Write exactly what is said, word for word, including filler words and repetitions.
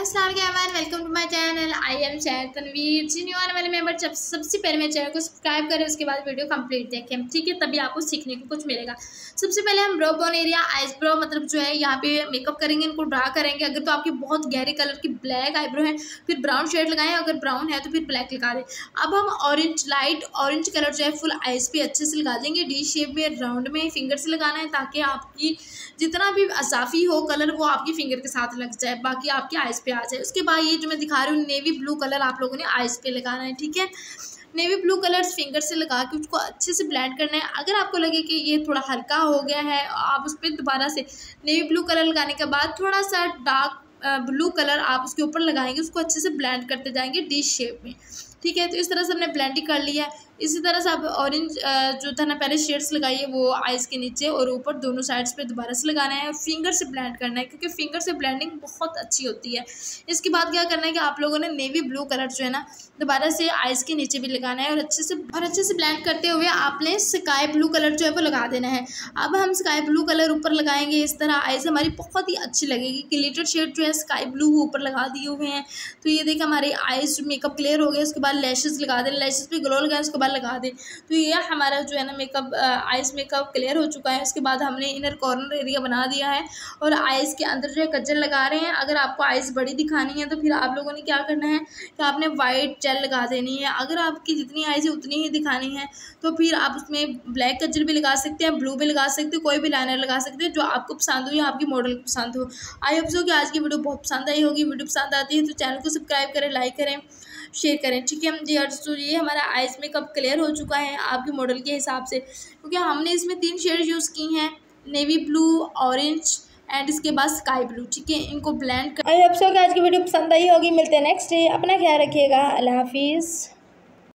अस्सलाम वालेकुम, welcome to my channel. I am Shayar Tanveer. Ji new आने वाले मेंबर जब सबसे पहले मेरे चैनल को सब्सक्राइब करें, उसके बाद वीडियो कंप्लीट देखें, ठीक है, तभी आपको सीखने को कुछ मिलेगा। सबसे पहले हम brow bone area eyes brow मतलब जो है यहाँ पे मेकअप करेंगे, इनको ड्रा करेंगे। अगर तो आपकी बहुत गहरे कलर की ब्लैक आईब्रो है फिर ब्राउन शेड लगाएं, अगर ब्राउन है तो फिर ब्लैक लगा दें। अब हम ऑरेंज लाइट ऑरेंज कलर जो है फुल आइज पे अच्छे से लगा देंगे, डी शेप में राउंड में फिंगर से लगाना है, ताकि आपकी जितना भी असाफी हो कलर वो आपकी फिंगर के साथ लग जाए, बाकी आपके आइज पे आ जाए। उसके बाद ये जो मैं दिखा रही हूँ नेवी ब्लू कलर आप लोगों ने आइज पे लगाना है, ठीक है। नेवी ब्लू कलर फिंगर से लगा के उसको अच्छे से ब्लेंड करना है। अगर आपको लगे कि ये थोड़ा हल्का हो गया है, आप उस पर दोबारा से नेवी ब्लू कलर लगाने के बाद थोड़ा सा डार्क ब्लू कलर आप उसके ऊपर लगाएंगे, उसको अच्छे से ब्लेंड करते जाएंगे डी शेप में, ठीक है। तो इस तरह से हमने ब्लेंडिंग कर लिया है। इसी तरह से आप ऑरेंज जो था ना पहले शेड्स लगाइए वो आइज़ के नीचे और ऊपर दोनों साइड्स पे दोबारा से लगाना है, फिंगर से ब्लेंड करना है, क्योंकि फिंगर से ब्लेंडिंग बहुत अच्छी होती है। इसके बाद क्या करना है कि आप लोगों ने नेवी ब्लू कलर जो है ना दोबारा से आइज़ के नीचे भी लगाना है और अच्छे से और अच्छे से ब्लेंड करते हुए आपने स्काई ब्लू कलर जो है वो लगा देना है। अब हम स्काई ब्लू कलर ऊपर लगाएंगे, इस तरह आइज़ हमारी बहुत ही अच्छी लगेगी। ग्लिटर शेड जो है स्काई ब्लू ऊपर लगा दिए हुए हैं। तो ये देखिए हमारे आइज़ मेकअप क्लियर हो गया। उसके बाद लैशेस लगा दें, लैशेस पे ग्लो लगाएं, उसके बाद लगा दें। तो ये हमारा जो है ना मेकअप आइज़ मेकअप क्लियर हो चुका है। उसके बाद हमने इनर कॉर्नर एरिया बना दिया है और आइज़ के अंदर जो है कजल लगा रहे हैं। अगर आपको आइज़ बड़ी दिखानी है तो फिर आप लोगों ने क्या करना है कि आपने वाइट जेल लगा देनी है। अगर आपकी जितनी आइज़ है उतनी ही दिखानी है तो फिर आप उसमें ब्लैक कजल भी लगा सकते हैं, ब्लू भी लगा सकते हैं, कोई भी लाइनर लगा सकते हैं जो आपको पसंद हो या आपकी मॉडल को पसंद हो। आई होप सो कि आज की वीडियो बहुत पसंद आई होगी। वीडियो पसंद आती है तो चैनल को सब्सक्राइब करें, लाइक करें, शेयर करें, ठीक है जी। और तो ये हमारा आइज़ मेकअप क्लियर हो चुका है आपके मॉडल के हिसाब से, क्योंकि हमने इसमें तीन शेड यूज़ की हैं, नेवी ब्लू, ऑरेंज एंड इसके बाद स्काई ब्लू, ठीक है। इनको ब्लेंड कर। आई होप सो कि आज की वीडियो पसंद आई होगी। मिलते हैं नेक्स्ट डे। अपना ख्याल रखिएगा। अल्लाह हाफिज़।